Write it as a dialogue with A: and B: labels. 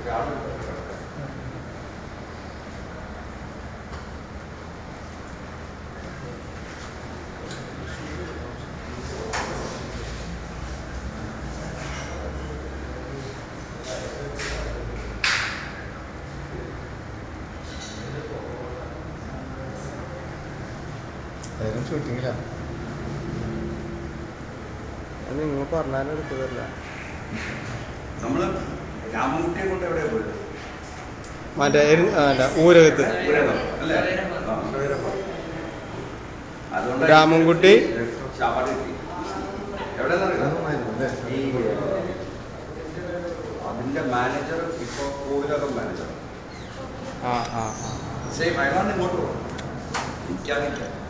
A: ഷൂട്ടിങ്ങില്ല
B: നിങ്ങൾ പറഞ്ഞാലും എടുത്തതല്ല.
C: നമ്മള് രാമൻകുട്ടിയെ കൊണ്ട് എവിടെയാ പോയത്?
B: മറ്റേ ഊരകത്ത് രാമൻകുട്ടി
C: അതിന്റെ മാനേജർ ഇപ്പൊ കൂടുതലും മാനേജർ
B: ആ ആ
C: സെയിം അയാളാണ് ഇങ്ങോട്ട് പോകുന്നത്. എനിക്കറിയില്ല.